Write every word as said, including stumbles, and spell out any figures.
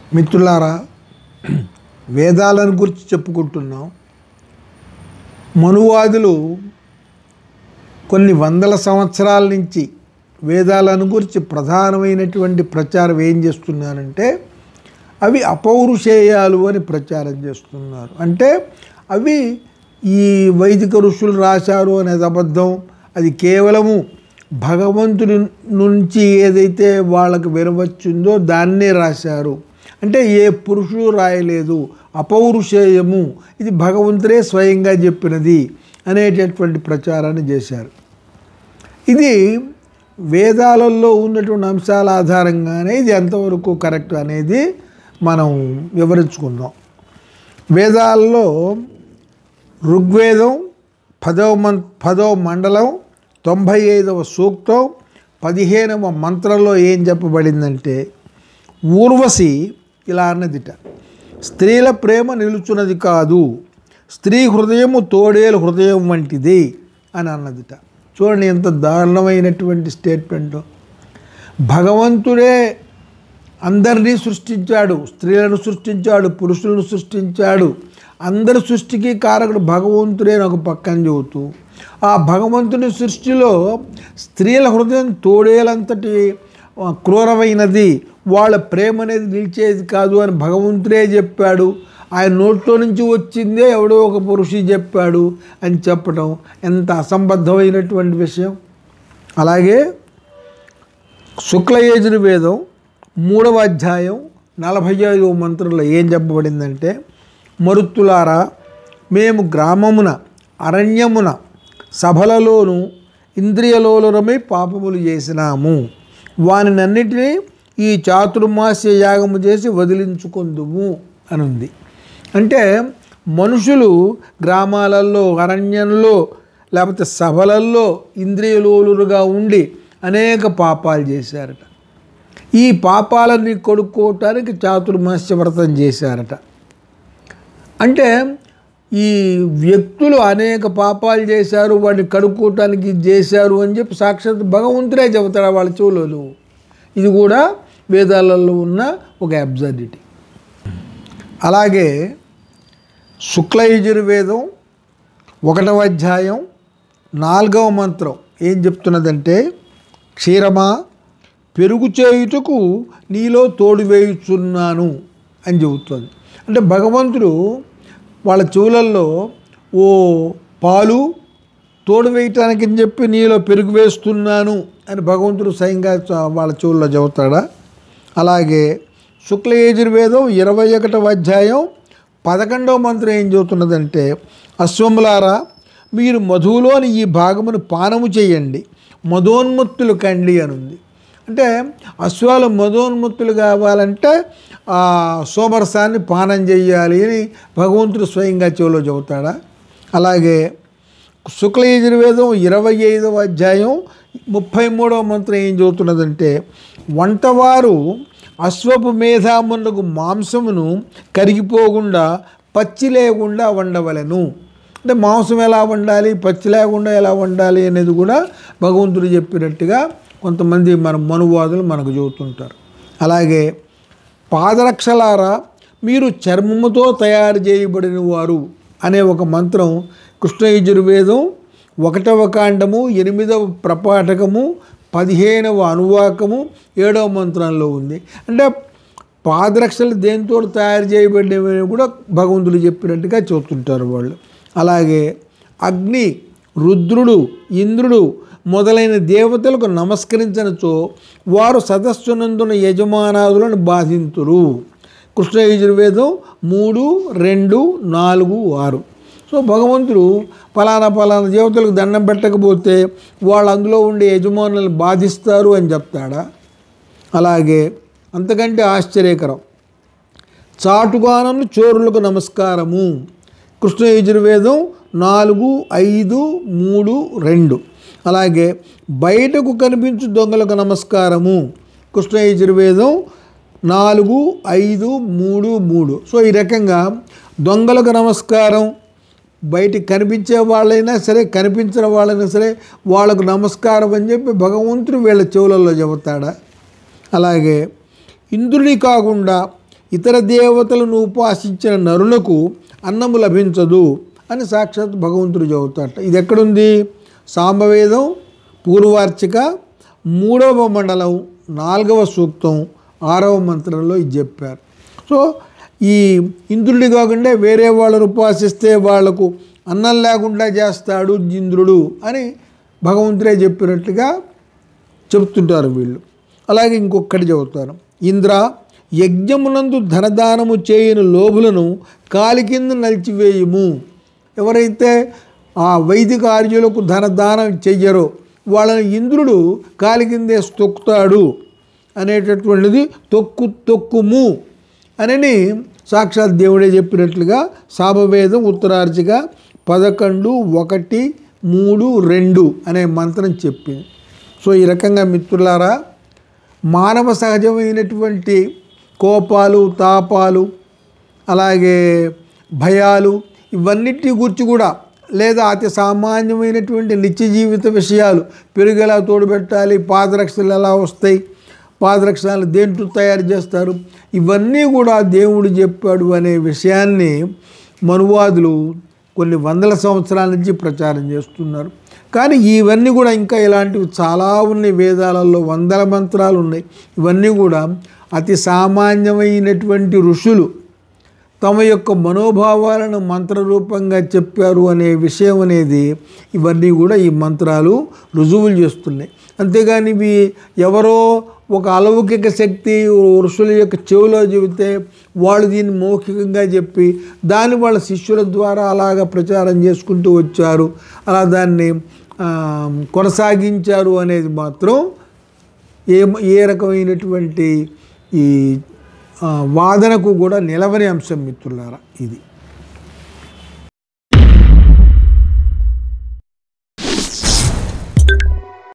మిత్రులారా, వేదాలను గురించి చెప్పుకుంటున్నాం. మనువాదులు కొన్ని వందల సంవత్సరాల నుంచి వేదాలను గురించి ప్రధానమైనటువంటి ప్రచారం ఏం చేస్తున్నారంటే అవి అపౌరుషేయాలు అని ప్రచారం చేస్తున్నారు. అంటే అవి ఈ వైదిక ఋషులు రాశారు అనేది అబద్ధం. అది కేవలము భగవంతుడి నుంచి ఏదైతే వాళ్ళకు వినవచ్చిందో దాన్నే రాశారు. అంటే ఏ పురుషుడు రాయలేదు, అపౌరుషేయము, ఇది భగవంతుడే స్వయంగా చెప్పినది అనేటటువంటి ప్రచారాన్ని చేశారు. ఇది వేదాలలో ఉన్నటువంటి అంశాల ఆధారంగానే ఇది ఎంతవరకు కరెక్ట్ అనేది మనం వివరించుకుందాం. వేదాల్లో ఋగ్వేదం పదవ మం పదవ మండలం తొంభై ఐదవ సూక్తం పదిహేనవ మంత్రంలో ఏం చెప్పబడిందంటే, ఊర్వశి ఇలా అన్నదిట, స్త్రీల ప్రేమ నిలుచున్నది కాదు, స్త్రీ హృదయము తోడేలు హృదయం వంటిది అని అన్నదిట. చూడండి ఎంత దారుణమైనటువంటి స్టేట్మెంటు. భగవంతుడే అందరినీ సృష్టించాడు, స్త్రీలను సృష్టించాడు, పురుషులను సృష్టించాడు. అందరి సృష్టికి కారకుడు భగవంతుడే ఒక పక్కన చెబుతూ, ఆ భగవంతుని సృష్టిలో స్త్రీల హృదయం తోడేలంతటి క్రూరమైనది, వాళ్ళ ప్రేమ అనేది నిలిచేది కాదు అని భగవంతుడే చెప్పాడు. ఆయన నోట్లో నుంచి వచ్చిందే ఎవడో ఒక పురుషుడు చెప్పాడు అని చెప్పడం ఎంత అసంబద్ధమైనటువంటి విషయం. అలాగే శుక్ల యజుర్వేదం మూడవ అధ్యాయం నలభై ఐదవ మంత్రంలో ఏం చెప్పబడిందంటే, మరుత్తులారా, మేము గ్రామమున అరణ్యమున సభలలోను ఇంద్రియలోలురమై పాపములు చేసినాము, వానినన్నిటినీ ఈ చాతుర్మాస్య యాగము చేసి వదిలించుకుందుము అని ఉంది. అంటే మనుషులు గ్రామాలలో, అరణ్యంలో, లేకపోతే సభలల్లో ఇంద్రియలోలురుగా ఉండి అనేక పాపాలు చేశారట. ఈ పాపాలని కొడుకోవటానికి చాతుర్మాస్య వ్రతం చేశారట. అంటే ఈ వ్యక్తులు అనేక పాపాలు చేశారు, వాటిని కడుక్కోవటానికి చేశారు అని చెప్పి సాక్షాత్ భగవంతుడే చెబుతాడు వాళ్ళ చెవులలో. ఇది కూడా వేదాలలో ఉన్న ఒక అబ్సర్డిటీ. అలాగే శుక్ల యజుర్వేదం ఒకటవ అధ్యాయం నాలుగవ మంత్రం ఏం చెప్తున్నదంటే, క్షీరమా, పెరుగు చేయుటకు నీలో తోడు వేయుచున్నాను అని చెబుతుంది. అంటే భగవంతుడు వాళ్ళ చెవులల్లో ఓ పాలు తోడు వేయటానికి అని చెప్పి నీలో పెరుగు వేస్తున్నాను అని భగవంతుడు స్వయంగా వాళ్ళ చెవుల్లో చెబుతాడా. అలాగే శుక్ల యజుర్వేదం ఇరవై ఒకటవ అధ్యాయం పదకొండవ మంత్రం ఏం చెబుతున్నదంటే, అశ్వములారా, మీరు మధువులోని ఈ భాగమును పానము చేయండి, మధోన్మత్తులు కండి అని ఉంది. అంటే అశ్వాలు మధోన్మత్తులు కావాలంటే ఆ సోమరసాన్ని పానం చేయాలి అని భగవంతుడు స్వయంగా చెవిలో చెబుతాడా. అలాగే శుక్ల యజుర్వేదం ఇరవై ఐదవ అధ్యాయం ముప్పై మూడవ మంత్రం ఏం చెబుతున్నదంటే, వంటవారు అశ్వపు మేధామునకు మాంసమును కరిగిపోకుండా పచ్చి లేకుండా వండవలెను. అంటే మాంసం ఎలా వండాలి, పచ్చి లేకుండా ఎలా వండాలి అనేది కూడా భగవంతుడు చెప్పినట్టుగా కొంతమంది మన మనువాదులు మనకు చెబుతుంటారు. అలాగే పాదరక్షలారా, మీరు చర్మముతో తయారు చేయబడిన వారు అనే ఒక మంత్రం కృష్ణ యజుర్వేదం ఒకటవ కాండము ఎనిమిదవ ప్రపాఠకము పదిహేనవ అనువాకము ఏడవ మంత్రంలో ఉంది. అంటే పాదరక్షలు దేంతో తయారు చేయబడినవి కూడా భగవంతుడు చెప్పినట్టుగా చెబుతుంటారు వాళ్ళు. అలాగే అగ్ని, రుద్రుడు, ఇంద్రుడు మొదలైన దేవతలకు నమస్కరించనచో వారు సదస్సునందున యజమానాదులను బాధింతురు. కృష్ణ యజుర్వేదం మూడు రెండు నాలుగు ఆరు. సో భగవంతుడు ఫలానా ఫలానా దేవతలకు దండం పెట్టకపోతే వాళ్ళు అందులో ఉండే యజమానులను బాధిస్తారు అని చెప్తాడా. అలాగే అంతకంటే ఆశ్చర్యకరం, చాటుగానను చోరులకు నమస్కారము. కృష్ణ యజుర్వేదం నాలుగు ఐదు మూడు రెండు. అలాగే బయటకు కనిపించు దొంగలకు నమస్కారము. కృష్ణ యజుర్వేదం నాలుగు ఐదు మూడు మూడు. సో ఈ రకంగా దొంగలకు నమస్కారం, బయటికి కనిపించే వాళ్ళైనా సరే కనిపించిన వాళ్ళైనా సరే వాళ్ళకు నమస్కారం అని చెప్పి భగవంతుడు వీళ్ళ చెవులలో చెబుతాడా. అలాగే ఇంద్రుని కాకుండా ఇతర దేవతలను ఉపాసించిన నరులకు అన్నము లభించదు అని సాక్షాత్ భగవంతుడు చెబుతాట. ఇది ఎక్కడుంది? సామవేదం పూర్వార్చిక మూడవ మండలం నాలుగవ సూక్తం ఆరవ మంత్రంలో ఇది చెప్పారు. సో ఈ ఇంద్రుడి కాకుండా వేరే వాళ్ళను ఉపాసిస్తే వాళ్లకు అన్నం లేకుండా చేస్తాడు ఇంద్రుడు అని భగవంతుడే చెప్పినట్లుగా చెప్తుంటారు వీళ్ళు. అలాగే ఇంకొకటి చెబుతారు, ఇంద్ర యజ్ఞమునందు ధనదానము చేయని లోభులను కాలి కింద నలిచివేయుము. ఎవరైతే ఆ వైదిక ఆర్యులకు ధనదానం చెయ్యరో వాళ్ళని ఇంద్రుడు కాలి కిందే తొక్కుతాడు అనేటటువంటిది తొక్కు తొక్కుము అని సాక్షాత్ దేవుడే చెప్పినట్లుగా సామవేదం ఉత్తరార్చిక పదకొండు ఒకటి మూడు రెండు అనే మంత్రం చెప్పింది. సో ఈ రకంగా మిత్రులారా, మానవ సహజమైనటువంటి కోపాలు, తాపాలు, అలాగే భయాలు ఇవన్నిటి గురించి కూడా, లేదా అతి సామాన్యమైనటువంటి నిత్య జీవిత విషయాలు, పెరుగు ఎలా తోడుపెట్టాలి, పాదరక్షలు ఎలా వస్తాయి, పాదరక్షలు దేంట్లో తయారు చేస్తారు, ఇవన్నీ కూడా దేవుడు చెప్పాడు అనే విషయాన్ని మనువాదులు కొన్ని వందల సంవత్సరాల నుంచి ప్రచారం చేస్తున్నారు. కానీ ఇవన్నీ కూడా ఇంకా ఇలాంటివి చాలా ఉన్నాయి. వేదాలలో వందల మంత్రాలు ఉన్నాయి. ఇవన్నీ కూడా అతి సామాన్యమైనటువంటి ఋషులు తమ యొక్క మనోభావాలను మంత్రరూపంగా చెప్పారు అనే విషయం అనేది ఇవన్నీ కూడా ఈ మంత్రాలు రుజువులు చేస్తున్నాయి. అంతేగాని ఇవి ఎవరో ఒక అలౌకిక శక్తి ఋషుల యొక్క చెవిలో చెబితే వాళ్ళు దీన్ని మౌఖికంగా చెప్పి దాన్ని వాళ్ళ శిష్యుల ద్వారా అలాగా ప్రచారం చేసుకుంటూ వచ్చారు, అలా దాన్ని కొనసాగించారు అనేది మాత్రం ఏ ఏ రకమైనటువంటి ఈ వాదనకు కూడా నిలవని అంశం మిత్రులారా ఇది.